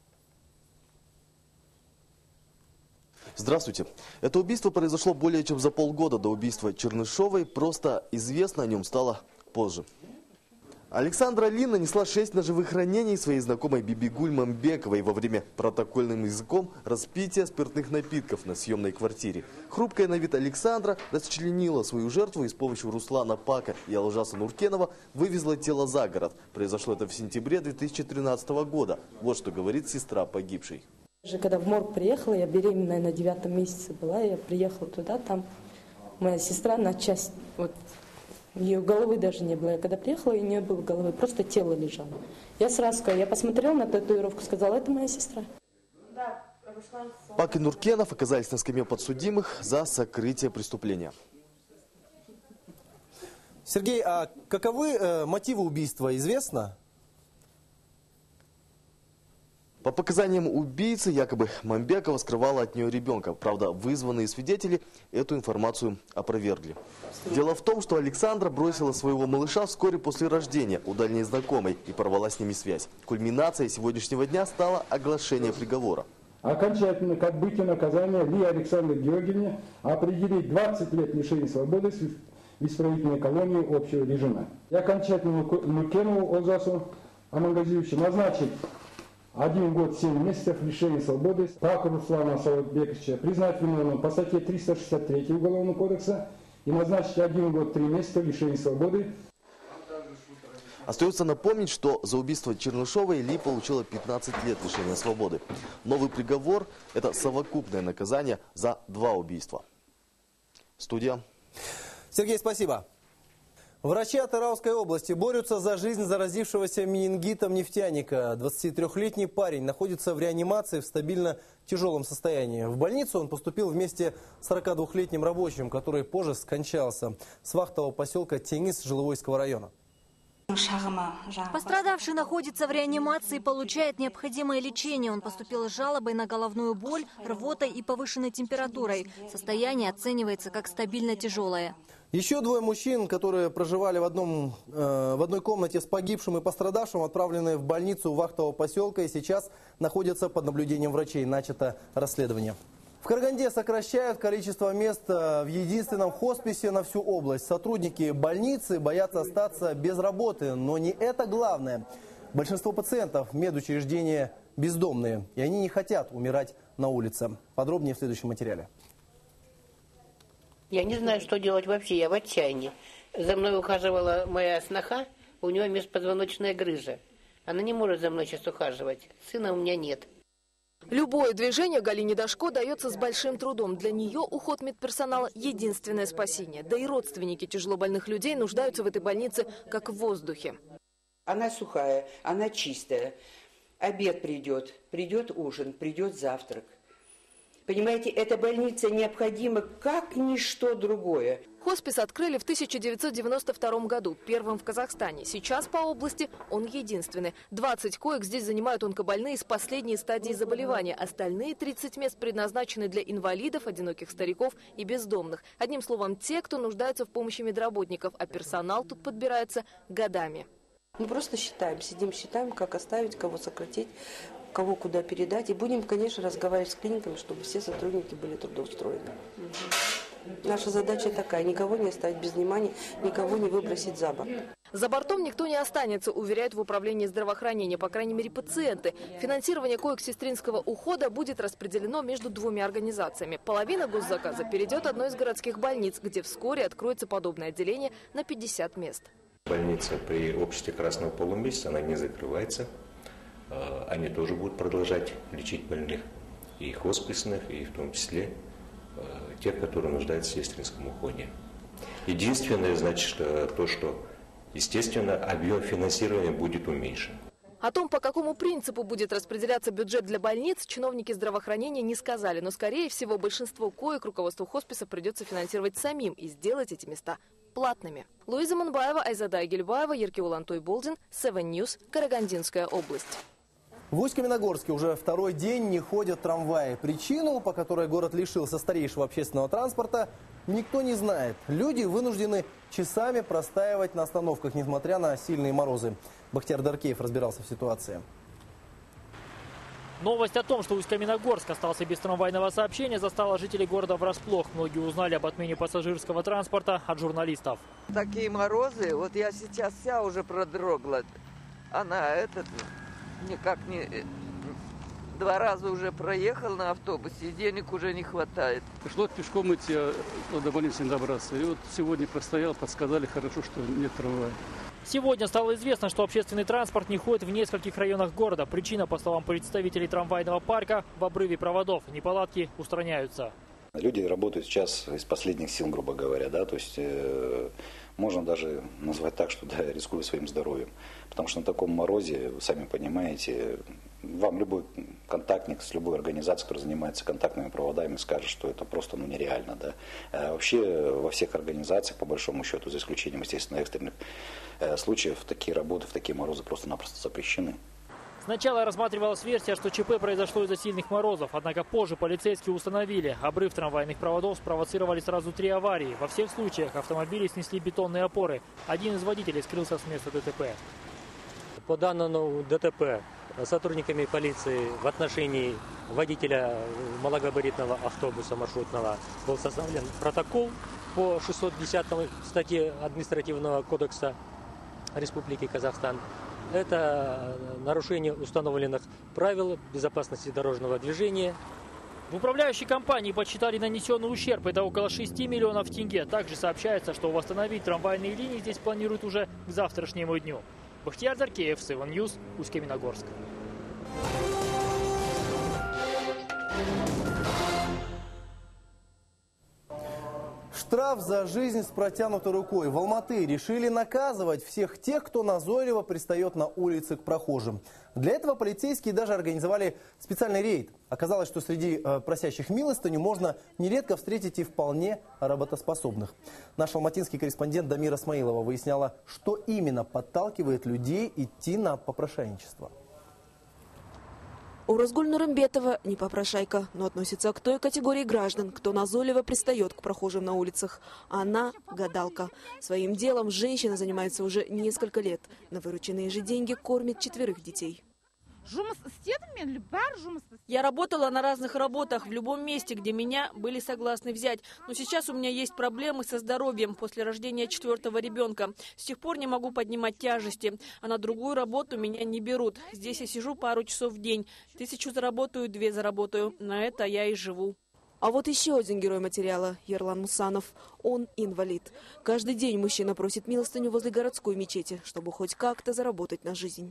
Здравствуйте. Это убийство произошло более чем за полгода до убийства Чернышовой, просто известно о нем стало позже. Александра Ли нанесла шесть ножевых ранений своей знакомой Бибигуль Мамбековой во время протокольным языком распития спиртных напитков на съемной квартире. Хрупкая на вид Александра расчленила свою жертву и с помощью Руслана Пака и Алжаса Нуркенова вывезла тело за город. Произошло это в сентябре две тысячи тринадцатого года. Вот что говорит сестра погибшей.
Когда в морг приехала, я беременная на девятом месяце была, я приехала туда, там моя сестра на часть, вот ее головы даже не было. Я когда приехала, и не было головы, просто тело лежало. Я сразу сказала, я посмотрела на татуировку, сказала, это моя сестра.
Пак и Нуркенов оказались на скамье подсудимых за сокрытие преступления.
Сергей, а каковы э, мотивы убийства, известно?
По показаниям убийцы, якобы Мамбекова скрывала от нее ребенка. Правда, вызванные свидетели эту информацию опровергли. Дело в том, что Александра бросила своего малыша вскоре после рождения у дальней знакомой и порвала с ними связь. Кульминацией сегодняшнего дня стало оглашение приговора.
Окончательно к отбытию наказания Ли Александре Георгиевне определить двадцать лет лишения свободы в исправительной колонии общего режима. И окончательно Нуркенову Олжасу Амангазиевичу назначить один год семь месяцев лишения свободы. Паку Руслана Саудбековича признать виновным по статье триста шестьдесят три Уголовного кодекса и назначить один год три месяца лишения свободы.
Остается напомнить, что за убийство Чернышовой Ли получила пятнадцать лет лишения свободы. Новый приговор – это совокупное наказание за два убийства. Студия.
Сергей, спасибо. Врачи Атырауской области борются за жизнь заразившегося менингитом нефтяника. двадцатитрёхлетний парень находится в реанимации в стабильно тяжелом состоянии. В больницу он поступил вместе с сорокадвухлетним рабочим, который позже скончался с вахтового поселка Тенис Жиловойского района.
Пострадавший находится в реанимации и получает необходимое лечение. Он поступил с жалобой на головную боль, рвотой и повышенной температурой. Состояние оценивается как стабильно тяжелое.
Еще двое мужчин, которые проживали в, одном, э, в одной комнате с погибшим и пострадавшим, отправлены в больницу вахтового поселка и сейчас находятся под наблюдением врачей. Начато расследование. В Караганде сокращают количество мест в единственном хосписе на всю область. Сотрудники больницы боятся остаться без работы, но не это главное. Большинство пациентов в медучреждении бездомные, и они не хотят умирать на улице. Подробнее в следующем материале.
Я не знаю, что делать вообще, я в отчаянии. За мной ухаживала моя сноха, у нее межпозвоночная грыжа. Она не может за мной сейчас ухаживать, сына у меня нет.
Любое движение Галине Дашко дается с большим трудом. Для нее уход медперсонала – единственное спасение. Да и родственники тяжелобольных людей нуждаются в этой больнице как в воздухе.
Она сухая, она чистая. Обед придет, придет ужин, придет завтрак. Понимаете, эта больница необходима как ничто другое.
Хоспис открыли в тысяча девятьсот девяносто втором году, первым в Казахстане. Сейчас по области он единственный. двадцать коек здесь занимают онкобольные с последней стадии заболевания. Остальные тридцать мест предназначены для инвалидов, одиноких стариков и бездомных. Одним словом, те, кто нуждается в помощи медработников, а персонал тут подбирается годами.
Мы просто считаем, сидим, считаем, как оставить, кого сократить, кого куда передать. И будем, конечно, разговаривать с клиниками, чтобы все сотрудники были трудоустроены. Наша задача такая – никого не оставить без внимания, никого не выбросить за борт.
За бортом никто не останется, уверяют в управлении здравоохранения, по крайней мере пациенты. Финансирование коек сестринского ухода будет распределено между двумя организациями. Половина госзаказа перейдет одной из городских больниц, где вскоре откроется подобное отделение на пятьдесят мест.
Больница при обществе Красного полумесяца, она не закрывается. Они тоже будут продолжать лечить больных, и хосписных, и в том числе тех, которые нуждаются в сестринском уходе. Единственное, значит, что то, что, естественно, объем финансирования будет уменьшен.
О том, по какому принципу будет распределяться бюджет для больниц, чиновники здравоохранения не сказали. Но, скорее всего, большинство коек руководству хосписа придется финансировать самим и сделать эти места платными. Луиза Манбаева, Айзада Агильбаева, Еркеулан Тойболдин, Севен Ньюс, Карагандинская область.
В Усть-Каменогорске уже второй день не ходят трамваи. Причину, по которой город лишился старейшего общественного транспорта, никто не знает. Люди вынуждены часами простаивать на остановках, несмотря на сильные морозы. Бахтияр Даркеев разбирался в ситуации.
Новость о том, что Усть-Каменогорск остался без трамвайного сообщения, застала жителей города врасплох. Многие узнали об отмене пассажирского транспорта от журналистов.
Такие морозы, вот я сейчас вся уже продрогла. Она этот никак не... Два раза уже проехал на автобусе, и денег уже не хватает.
Пришлось пешком идти до больницы не добраться. И вот сегодня простоял, подсказали, хорошо, что нет трамвая.
Сегодня стало известно, что общественный транспорт не ходит в нескольких районах города. Причина, по словам представителей трамвайного парка, в обрыве проводов. Неполадки устраняются.
Люди работают сейчас из последних сил, грубо говоря, да, то есть э, можно даже назвать так, что да, рискую своим здоровьем. Потому что на таком морозе, вы сами понимаете, вам любой контактник с любой организацией, которая занимается контактными проводами, скажет, что это просто ну, нереально. Да. А вообще во всех организациях, по большому счету, за исключением, естественно, экстренных э, случаев, такие работы в такие морозы просто-напросто запрещены.
Сначала рассматривалась версия, что ЧП произошло из-за сильных морозов, однако позже полицейские установили, обрыв трамвайных проводов спровоцировали сразу три аварии. Во всех случаях автомобили снесли бетонные опоры. Один из водителей скрылся с места ДТП.
По данному ДТП сотрудниками полиции в отношении водителя малогабаритного автобуса маршрутного был составлен протокол по шестьсот десятой статье Административного кодекса Республики Казахстан. Это нарушение установленных правил безопасности дорожного движения.
В управляющей компании подсчитали нанесенный ущерб. Это около шести миллионов тенге. Также сообщается, что восстановить трамвайные линии здесь планируют уже к завтрашнему дню. Бахтияр Заркеев, Севен Ньюс, Усть-Каменогорск.
Штраф за жизнь с протянутой рукой. В Алматы решили наказывать всех тех, кто назойливо пристает на улице к прохожим. Для этого полицейские даже организовали специальный рейд. Оказалось, что среди э, просящих милостыню можно нередко встретить и вполне работоспособных. Наш алматинский корреспондент Дамира Смаилова выясняла, что именно подталкивает людей идти на попрошайничество.
Уразгуль Нурымбетова не попрошайка, но относится к той категории граждан, кто назойливо пристает к прохожим на улицах. Она – гадалка. Своим делом женщина занимается уже несколько лет. На вырученные же деньги кормит четверых детей.
Я работала на разных работах в любом месте, где меня были согласны взять. Но сейчас у меня есть проблемы со здоровьем после рождения четвертого ребенка. С тех пор не могу поднимать тяжести. А на другую работу меня не берут. Здесь я сижу пару часов в день. Тысячу заработаю, две заработаю. На это я и живу.
А вот еще один герой материала – Ерлан Мусанов. Он инвалид. Каждый день мужчина просит милостыню возле городской мечети, чтобы хоть как-то заработать на жизнь.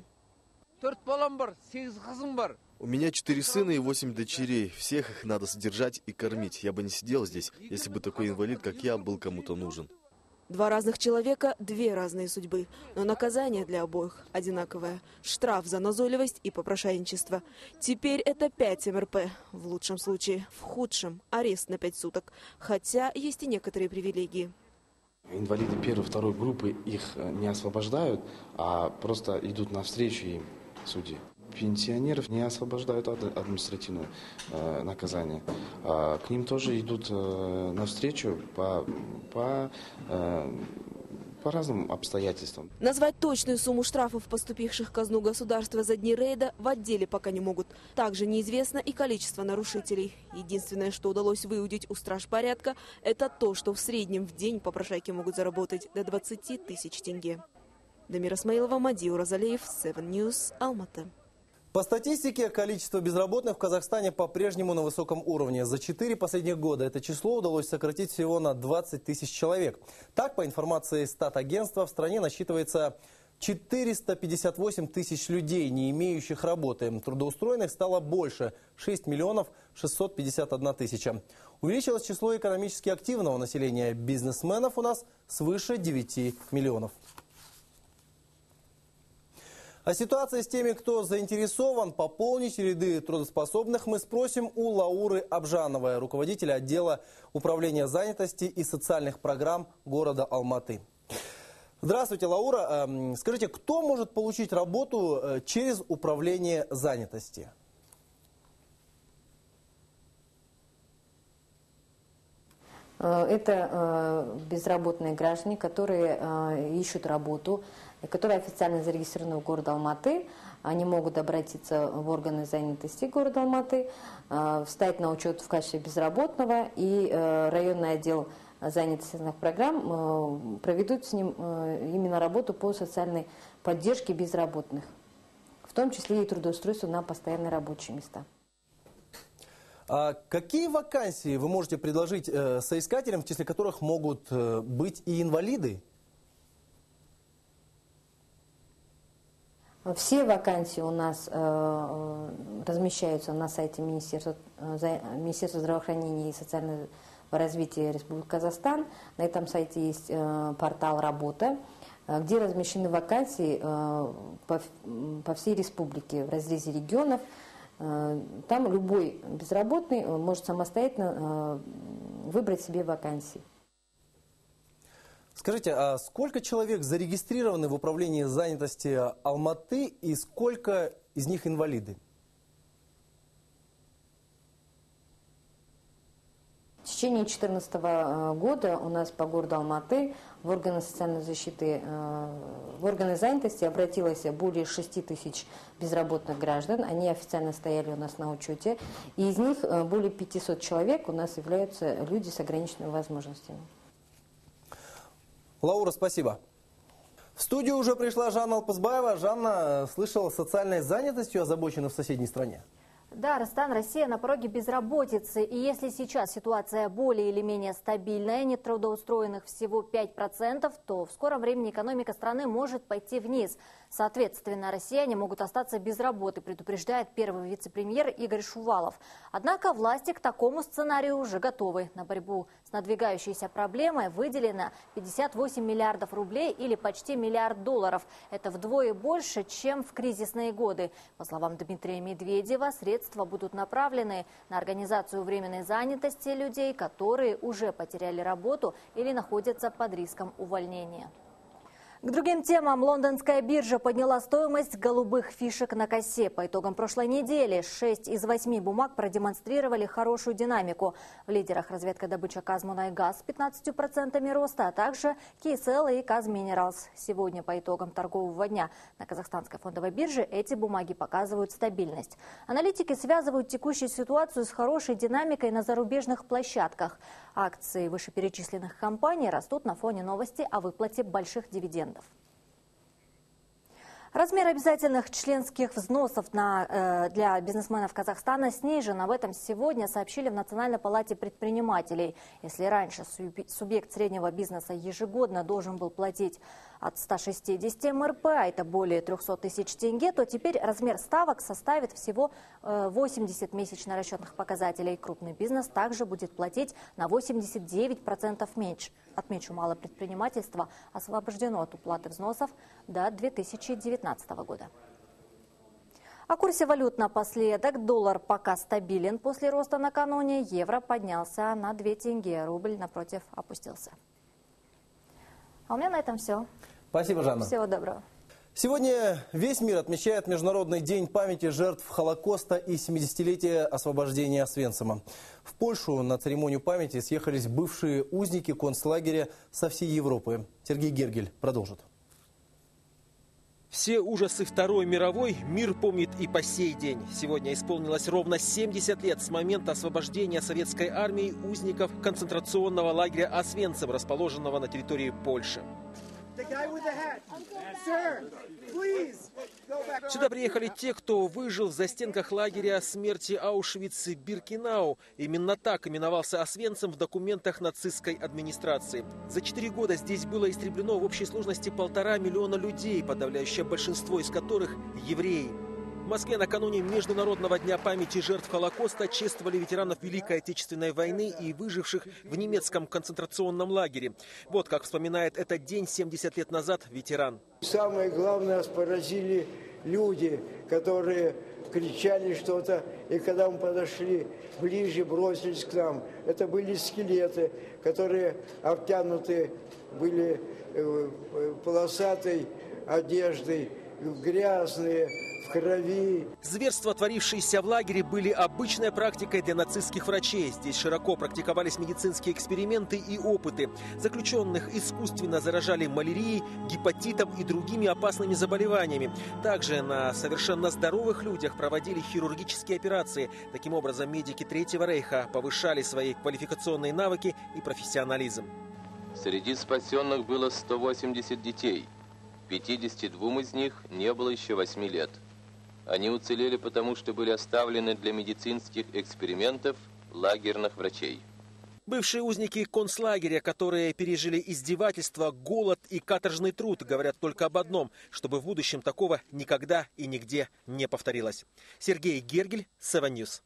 У меня четыре сына и восемь дочерей. Всех их надо содержать и кормить. Я бы не сидел здесь, если бы такой инвалид, как я, был кому-то нужен.
Два разных человека – две разные судьбы. Но наказание для обоих одинаковое. Штраф за назойливость и попрошайничество. Теперь это пять эм эр пэ. В лучшем случае. В худшем – арест на пять суток. Хотя есть и некоторые привилегии.
Инвалиды первой, второй группы, их не освобождают, а просто идут навстречу им судьи. Пенсионеров не освобождают от административного э, наказания. А к ним тоже идут э, навстречу по, по, э, по разным обстоятельствам.
Назвать точную сумму штрафов, поступивших в казну государства за дни рейда, в отделе пока не могут. Также неизвестно и количество нарушителей. Единственное, что удалось выудить у стражпорядка, это то, что в среднем в день попрошайки могут заработать до двадцати тысяч тенге. Дамира Смаилова, Мади Уразалиев, Севен Ньюс, Алматы.
По статистике, количество безработных в Казахстане по-прежнему на высоком уровне. За четыре последних года это число удалось сократить всего на двадцать тысяч человек. Так, по информации статагентства, в стране насчитывается четыреста пятьдесят восемь тысяч людей, не имеющих работы. Трудоустроенных стало больше – шесть миллионов шестьсот пятьдесят одна тысяча. Увеличилось число экономически активного населения. Бизнесменов у нас свыше девяти миллионов. О ситуации с теми, кто заинтересован пополнить ряды трудоспособных, мы спросим у Лауры Абжановой, руководителя отдела управления занятости и социальных программ города Алматы. Здравствуйте, Лаура. Скажите, кто может получить работу через управление занятости?
Это безработные граждане, которые ищут работу, которые официально зарегистрированы в городе Алматы. Они могут обратиться в органы занятости города Алматы, встать на учет в качестве безработного, и районный отдел занятостных программ проведут с ним именно работу по социальной поддержке безработных, в том числе и трудоустройство на постоянные рабочие места.
А какие вакансии вы можете предложить э, соискателям, в числе которых могут э, быть и инвалиды?
Все вакансии у нас э, размещаются на сайте Министерства, э, Министерства здравоохранения и социального развития Республики Казахстан. На этом сайте есть э, портал «Работа», э, где размещены вакансии э, по, по всей республике в разрезе регионов. Там любой безработный может самостоятельно выбрать себе вакансии.
Скажите, а сколько человек зарегистрированы в управлении занятости Алматы и сколько из них инвалиды?
В течение две тысячи четырнадцатого года у нас по городу Алматы в органы социальной защиты, в органы занятости обратилось более шести тысяч безработных граждан. Они официально стояли у нас на учете. И из них более пятисот человек у нас являются люди с ограниченными возможностями.
Лаура, спасибо. В студию уже пришла Жанна Алпызбаева. Жанна, слышала, социальной занятостью озабочена в соседней стране?
Да, Рустам, Россия на пороге безработицы. И если сейчас ситуация более или менее стабильная, нетрудоустроенных всего пять процентов, то в скором времени экономика страны может пойти вниз. Соответственно, россияне могут остаться без работы, предупреждает первый вице-премьер Игорь Шувалов. Однако власти к такому сценарию уже готовы. На борьбу с надвигающейся проблемой выделено пятьдесят восемь миллиардов рублей или почти миллиард долларов. Это вдвое больше, чем в кризисные годы. По словам Дмитрия Медведева, средства будут направлены на организацию временной занятости людей, которые уже потеряли работу или находятся под риском увольнения. К другим темам. Лондонская биржа подняла стоимость голубых фишек на косе. По итогам прошлой недели шесть из восьми бумаг продемонстрировали хорошую динамику. В лидерах разведка добыча Казмунайгаз с пятнадцатью процентами роста, а также кей эс эл и Казминералс. Сегодня по итогам торгового дня на казахстанской фондовой бирже эти бумаги показывают стабильность. Аналитики связывают текущую ситуацию с хорошей динамикой на зарубежных площадках. Акции вышеперечисленных компаний растут на фоне новости о выплате больших дивидендов. Размер обязательных членских взносов на, э, для бизнесменов Казахстана снижен. Об этом сегодня сообщили в Национальной палате предпринимателей. Если раньше субъект среднего бизнеса ежегодно должен был платить от ста шестидесяти эм эр пэ, а это более трёхсот тысяч тенге, то теперь размер ставок составит всего восемьдесят месячно расчетных показателей. Крупный бизнес также будет платить на восемьдесят девять процентов меньше. Отмечу, малое предпринимательство освобождено от уплаты взносов до две тысячи девятнадцатого года. О курсе валют напоследок. Доллар пока стабилен после роста накануне. Евро поднялся на две тенге. Рубль, напротив, опустился. А у меня на этом все.
Спасибо, Жанна.
Всего доброго.
Сегодня весь мир отмечает Международный день памяти жертв Холокоста и семидесятилетия освобождения Освенцима. В Польшу на церемонию памяти съехались бывшие узники концлагеря со всей Европы. Сергей Гергель продолжит.
Все ужасы Второй мировой мир помнит и по сей день. Сегодня исполнилось ровно семьдесят лет с момента освобождения советской армией узников концентрационного лагеря Освенцим, расположенного на территории Польши. Сюда приехали те, кто выжил в застенках лагеря смерти Аушвиц и Биркенау. Именно так именовался Освенцим в документах нацистской администрации. За четыре года здесь было истреблено в общей сложности полтора миллиона людей, подавляющее большинство из которых – евреи. В Москве накануне Международного дня памяти жертв Холокоста чествовали ветеранов Великой Отечественной войны и выживших в немецком концентрационном лагере. Вот как вспоминает этот день семьдесят лет назад ветеран.
Самое главное, нас поразили люди, которые кричали что-то, и когда мы подошли ближе, бросились к нам. Это были скелеты, которые обтянуты были полосатой одеждой, грязные, в крови.
Зверства, творившиеся в лагере, были обычной практикой для нацистских врачей. Здесь широко практиковались медицинские эксперименты и опыты. Заключенных искусственно заражали малярией, гепатитом и другими опасными заболеваниями. Также на совершенно здоровых людях проводили хирургические операции. Таким образом, медики Третьего рейха повышали свои квалификационные навыки и профессионализм.
Среди спасенных было сто восемьдесят детей. пятидесяти двум из них не было еще восьми лет. Они уцелели потому, что были оставлены для медицинских экспериментов лагерных врачей.
Бывшие узники концлагеря, которые пережили издевательства, голод и каторжный труд, говорят только об одном, чтобы в будущем такого никогда и нигде не повторилось. Сергей Гергель, Севен Ньюс.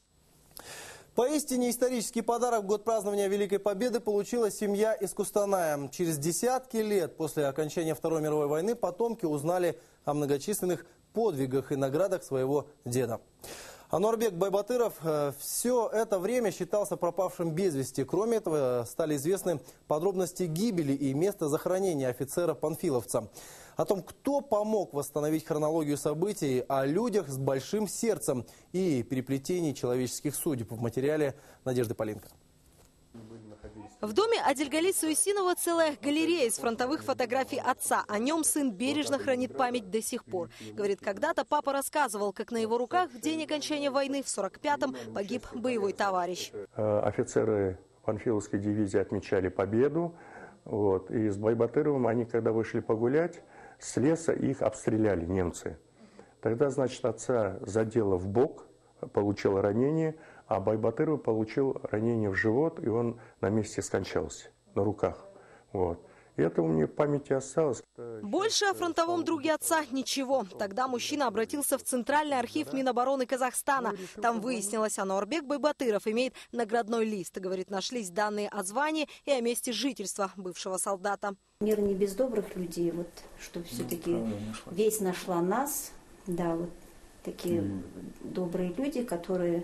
Поистине исторический подарок в год празднования Великой Победы получила семья из Кустаная. Через десятки лет после окончания Второй мировой войны потомки узнали о многочисленных подвигах и наградах своего деда. Ануарбек Байбатыров все это время считался пропавшим без вести. Кроме этого, стали известны подробности гибели и места захоронения офицера-панфиловца. О том, кто помог восстановить хронологию событий, о людях с большим сердцем и переплетении человеческих судеб в материале Надежды Полинко.
В доме Адильгали Суисинова целая галерея из фронтовых фотографий отца. О нем сын бережно хранит память до сих пор. Говорит, когда-то папа рассказывал, как на его руках в день окончания войны в сорок пятом погиб боевой товарищ.
Офицеры Панфиловской дивизии отмечали победу. Вот, и с Байбатыровым они, когда вышли погулять, с леса их обстреляли немцы. Тогда, значит, отца задело в бок, получил ранение, а Байбатыров получил ранение в живот, и он на месте скончался, на руках. Вот. И это у меня в памяти осталось.
Больше о фронтовом друге отца ничего. Тогда мужчина обратился в Центральный архив Минобороны Казахстана. Там выяснилось, Ануарбек Байбатыров имеет наградной лист. Говорит, нашлись данные о звании и о месте жительства бывшего солдата.
Мир не без добрых людей, вот, что все-таки весь нашла нас, да, вот такие mm. добрые люди, которые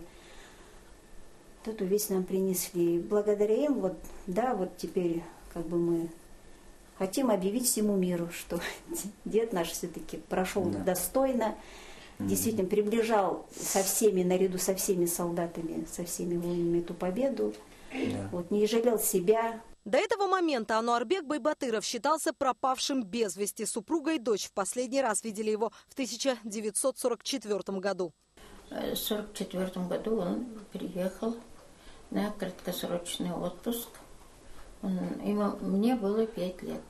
эту весть нам принесли. Благодаря им, вот, да, вот теперь как бы мы хотим объявить всему миру, что дед наш все-таки прошел да. достойно, mm-hmm. действительно приближал со всеми, наряду со всеми солдатами, со всеми воинами эту победу, yeah. вот, не жалел себя.
До этого момента Ануарбек Байбатыров считался пропавшим без вести. Супруга и дочь в последний раз видели его в тысяча девятьсот сорок четвёртом году.
В сорок четвёртом году он приехал на краткосрочный отпуск. Он, ему, мне было пять лет.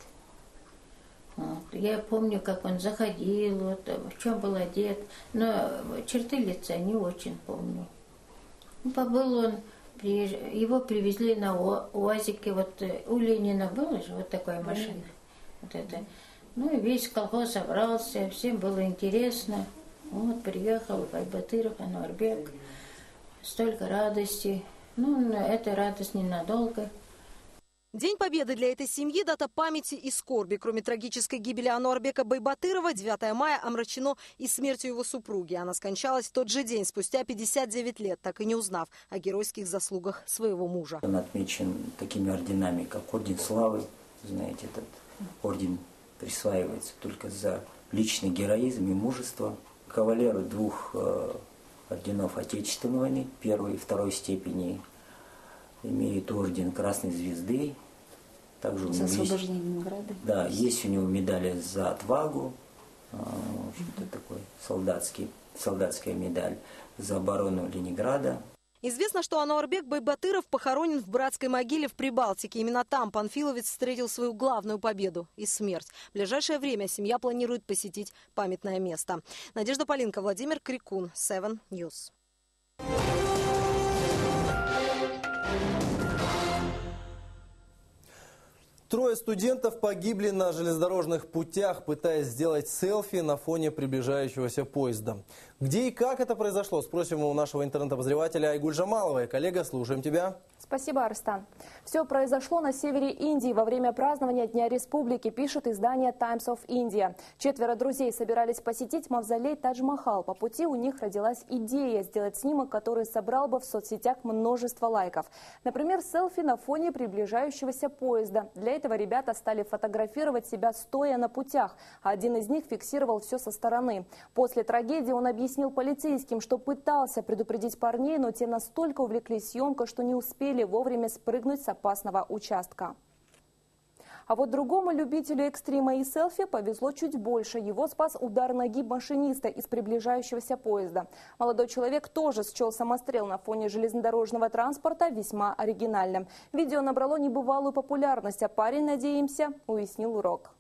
Вот. Я помню, как он заходил, вот, в чем был одет, но черты лица не очень помню. Побыл он, его привезли на УАЗике, вот у Ленина была же вот такая машина. Вот это. Ну и весь колхоз собрался, всем было интересно. Вот приехал Байбатыров, Ануарбек, столько радости. Ну, эта радость ненадолго.
День Победы для этой семьи – дата памяти и скорби. Кроме трагической гибели Ануарбека Байбатырова, девятое мая омрачено и смертью его супруги. Она скончалась в тот же день, спустя пятьдесят девять лет, так и не узнав о геройских заслугах своего мужа.
Он отмечен такими орденами, как Орден Славы. Знаете, этот орден присваивается только за личный героизм и мужество. Кавалер двух э, орденов Отечественной войны, первой и второй степени, имеет орден Красной Звезды. Также
за освобождение Ленинграда.
Да, есть у него медали за отвагу, в общем-то, такой солдатский, солдатская медаль за оборону Ленинграда.
Известно, что Ануарбек Байбатыров похоронен в братской могиле в Прибалтике. Именно там панфиловец встретил свою главную победу и смерть. В ближайшее время семья планирует посетить памятное место. Надежда Полинка, Владимир Крикун, Seven News.
Трое студентов погибли на железнодорожных путях, пытаясь сделать селфи на фоне приближающегося поезда. Где и как это произошло, спросим у нашего интернет-обозревателя Айгуль Жамаловой. Коллега, слушаем тебя.
Спасибо, Арстан. Все произошло на севере Индии во время празднования Дня Республики, пишет издание Times of India. Четверо друзей собирались посетить мавзолей Тадж-Махал. По пути у них родилась идея сделать снимок, который собрал бы в соцсетях множество лайков. Например, селфи на фоне приближающегося поезда. Для этого ребята стали фотографировать себя стоя на путях, а один из них фиксировал все со стороны. После трагедии он объяснил полицейским, что пытался предупредить парней, но те настолько увлеклись съемкой, что не успели вовремя спрыгнуть с опасного участка. А вот другому любителю экстрима и селфи повезло чуть больше. Его спас удар ноги машиниста из приближающегося поезда. Молодой человек тоже счел самострел на фоне железнодорожного транспорта весьма оригинальным. Видео набрало небывалую популярность, а парень, надеемся, уяснил урок.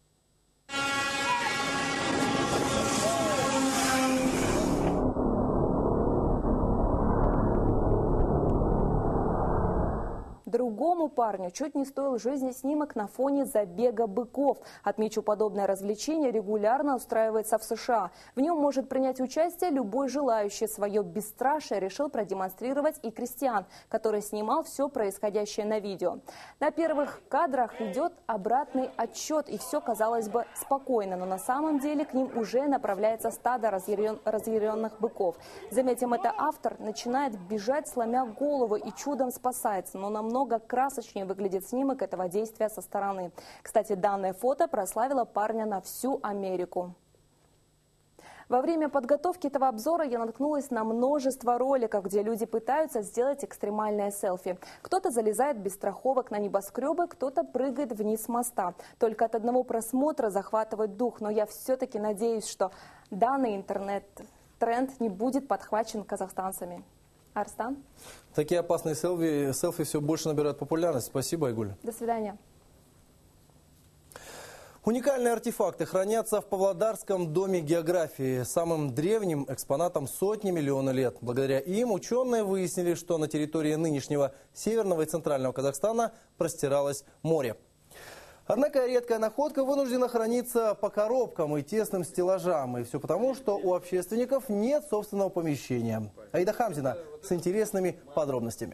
Другому парню чуть не стоил жизни снимок на фоне забега быков. Отмечу, подобное развлечение регулярно устраивается в США. В нем может принять участие любой желающий. Свое бесстрашие решил продемонстрировать и Кристиан, который снимал все происходящее на видео. На первых кадрах идет обратный отсчет, и все, казалось бы, спокойно. Но на самом деле к ним уже направляется стадо разъярен... разъяренных быков. Заметим, это автор начинает бежать, сломя голову, и чудом спасается. Но намного Намного красочнее выглядит снимок этого действия со стороны. Кстати, данное фото прославило парня на всю Америку. Во время подготовки этого обзора я наткнулась на множество роликов, где люди пытаются сделать экстремальное селфи. Кто-то залезает без страховок на небоскребы, кто-то прыгает вниз с моста. Только от одного просмотра захватывает дух, но я все-таки надеюсь, что данный интернет-тренд не будет подхвачен казахстанцами. Арстан?
Такие опасные селфи, селфи все больше набирают популярность. Спасибо, Айгуль.
До свидания.
Уникальные артефакты хранятся в Павлодарском доме географии, самым древним экспонатом сотни миллионов лет. Благодаря им ученые выяснили, что на территории нынешнего северного и центрального Казахстана простиралось море. Однако редкая находка вынуждена храниться по коробкам и тесным стеллажам. И все потому, что у общественников нет собственного помещения. Аида Хамзина с интересными подробностями.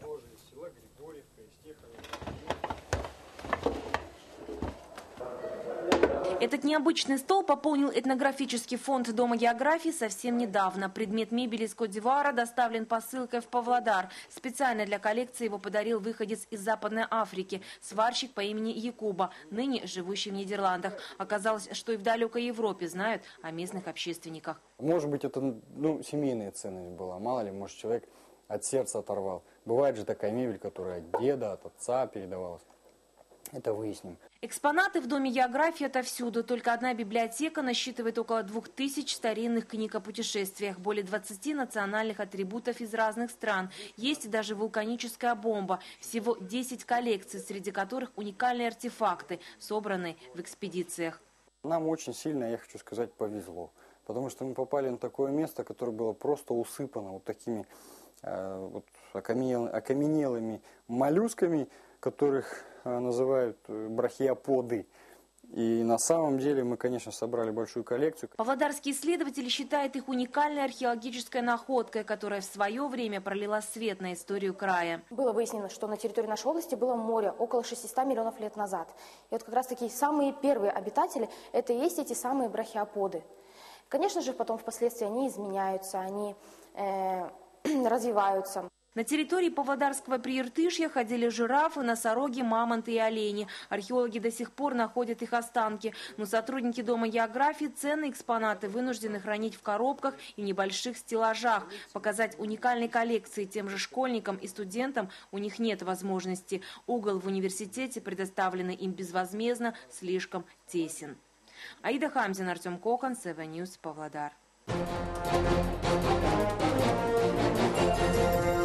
Этот необычный стол пополнил этнографический фонд Дома географии совсем недавно. Предмет мебели из Кот-д'Ивуара доставлен посылкой в Павлодар. Специально для коллекции его подарил выходец из Западной Африки, сварщик по имени Якуба, ныне живущий в Нидерландах. Оказалось, что и в далекой Европе знают о местных общественниках.
Может быть, это ну, семейная ценность была. Мало ли, может, человек от сердца оторвал. Бывает же такая мебель, которая от деда, от отца передавалась. Это выясним.
Экспонаты в Доме географии отовсюду. Только одна библиотека насчитывает около двух тысяч старинных книг о путешествиях, более двадцати национальных атрибутов из разных стран. Есть даже вулканическая бомба. Всего десять коллекций, среди которых уникальные артефакты, собранные в экспедициях.
Нам очень сильно, я хочу сказать, повезло. Потому что мы попали на такое место, которое было просто усыпано вот такими э, вот, окаменелыми моллюсками, которых называют брахиоподы. И на самом деле мы, конечно, собрали большую коллекцию.
Павлодарские исследователи считают их уникальной археологической находкой, которая в свое время пролила свет на историю края.
Было выяснено, что на территории нашей области было море около шестисот миллионов лет назад. И вот как раз таки самые первые обитатели – это и есть эти самые брахиоподы. Конечно же, потом впоследствии они изменяются, они э, развиваются.
На территории Павлодарского прииртышья ходили жирафы, носороги, мамонты и олени. Археологи до сих пор находят их останки. Но сотрудники Дома географии ценные экспонаты вынуждены хранить в коробках и небольших стеллажах. Показать уникальные коллекции тем же школьникам и студентам у них нет возможности. Угол в университете, предоставленный им безвозмездно, слишком тесен. Аида Хамзина, Артем Кохан, Севен Ньюс, Павлодар.